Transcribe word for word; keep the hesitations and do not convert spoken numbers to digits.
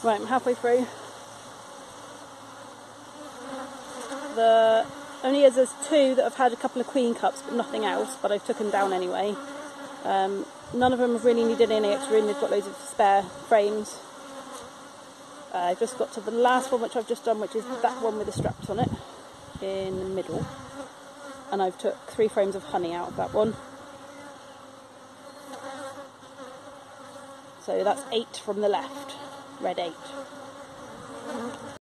Right, I'm halfway through. The only is there's two that have had a couple of queen cups but nothing else, but I've took them down anyway. Um, none of them have really needed any extra room, they've got loads of spare frames. Uh, I've just got to the last one which I've just done, which is that one with the straps on it in the middle, and I've took three frames of honey out of that one. So that's eight from the left, red eight.